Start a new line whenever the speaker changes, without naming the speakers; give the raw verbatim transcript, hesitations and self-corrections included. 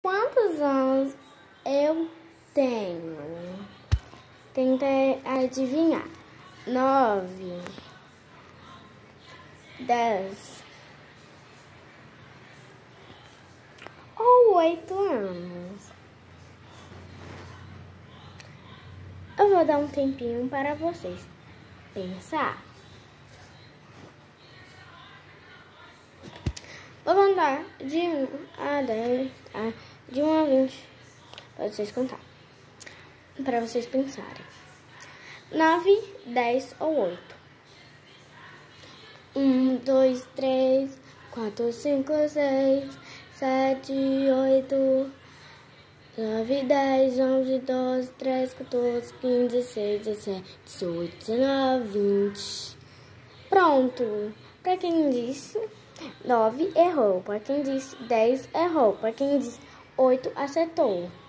Quantos anos eu tenho? Tenta adivinhar. Nove, dez ou oito anos. Eu vou dar um tempinho para vocês pensar. Vou contar de um a dez, tá? De um a vinte, para vocês contar, para vocês pensarem. Nove, dez ou oito. Um, dois, três, quatro, cinco, seis, sete, oito, nove, dez, onze, doze, treze, quatorze, quinze, dezesseis, dezessete, dezoito, dezenove, vinte. Pronto. Para quem disse nove, errou. Para quem disse dez, errou. Para quem disse oito, acertou.